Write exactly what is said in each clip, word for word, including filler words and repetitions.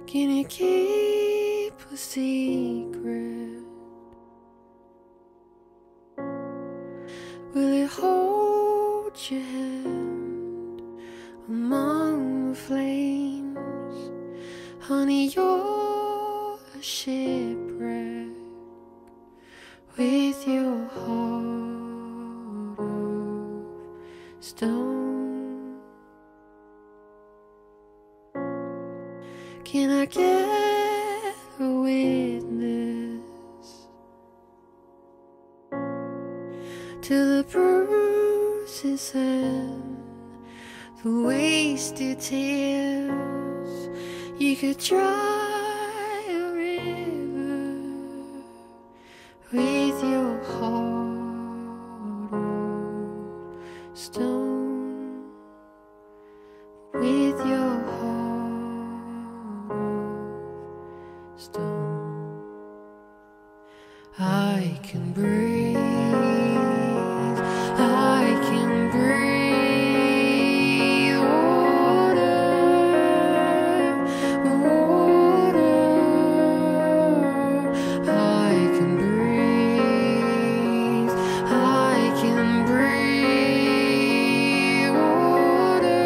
Can you keep a secret? Will it hold your hand among the flames? Honey, you're a shipwreck with your heart of stone. Can I get a witness to the bruises and the wasted tears? You could dry a river with your heart of stone, with your heart of stone. I can breathe, I can breathe water, water. I can breathe, I can breathe water,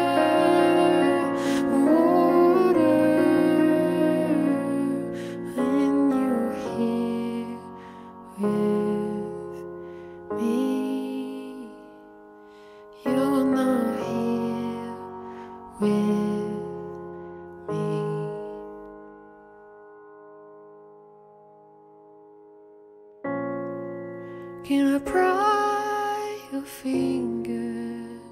water. When you're here with me, you're not here with me. Can I pry your fingers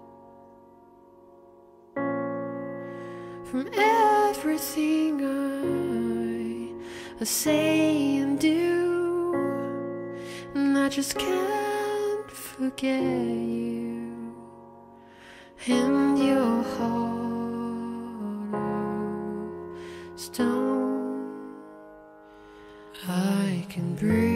from everything I, I say and do? And I just can't forget you and your heart of stone. I can breathe,